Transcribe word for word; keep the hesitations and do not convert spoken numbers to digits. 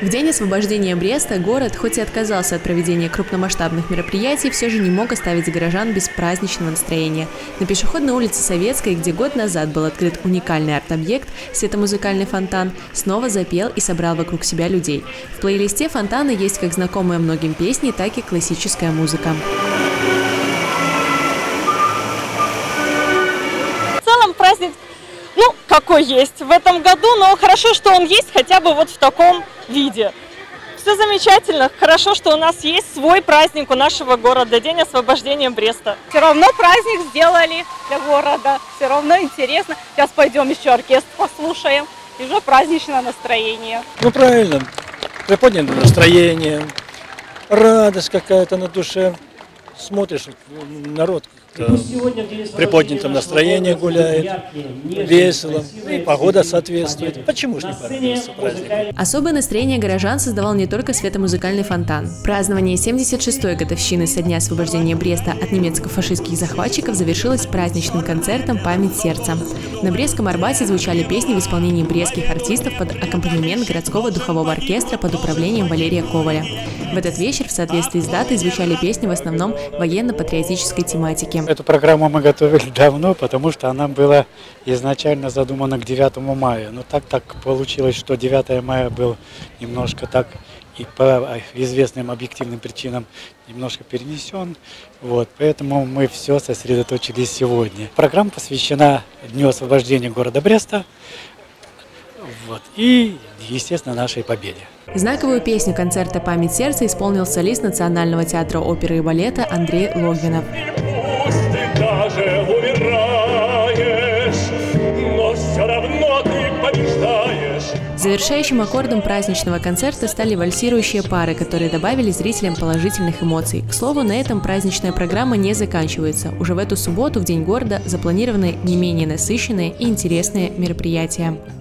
В день освобождения Бреста город, хоть и отказался от проведения крупномасштабных мероприятий, все же не мог оставить горожан без праздничного настроения. На пешеходной улице Советской, где год назад был открыт уникальный арт-объект «Светомузыкальный фонтан», снова запел и собрал вокруг себя людей. В плейлисте фонтана есть как знакомые многим песни, так и классическая музыка. В целом праздник, ну, какой есть в этом году, но хорошо, что он есть хотя бы вот в таком виде. Все замечательно, хорошо, что у нас есть свой праздник у нашего города, День освобождения Бреста. Все равно праздник сделали для города, все равно интересно. Сейчас пойдем еще оркестр послушаем, и уже праздничное настроение. Ну правильно, приподнятое настроение, радость какая-то на душе. Смотришь, народ в приподнятом настроении гуляет, весело, и погода соответствует. Почему же не порадоваться празднику? Особое настроение горожан создавал не только светомузыкальный фонтан. Празднование семьдесят шестой годовщины со дня освобождения Бреста от немецко-фашистских захватчиков завершилось праздничным концертом «Память сердца». На Брестском Арбате звучали песни в исполнении брестских артистов под аккомпанемент городского духового оркестра под управлением Валерия Коваля. В этот вечер в соответствии с датой звучали песни в основном военно-патриотической тематики. Эту программу мы готовили давно, потому что она была изначально задумана к девятому мая. Но так так получилось, что девятое мая был немножко так и по известным объективным причинам немножко перенесен. Вот, поэтому мы все сосредоточили сегодня. Программа посвящена Дню освобождения города Бреста. Вот, и, естественно, нашей победе. Знаковую песню концерта «Память сердца» исполнил солист Национального театра оперы и балета Андрей Логвинов. Завершающим аккордом праздничного концерта стали вальсирующие пары, которые добавили зрителям положительных эмоций. К слову, на этом праздничная программа не заканчивается. Уже в эту субботу, в День города, запланированы не менее насыщенные и интересные мероприятия.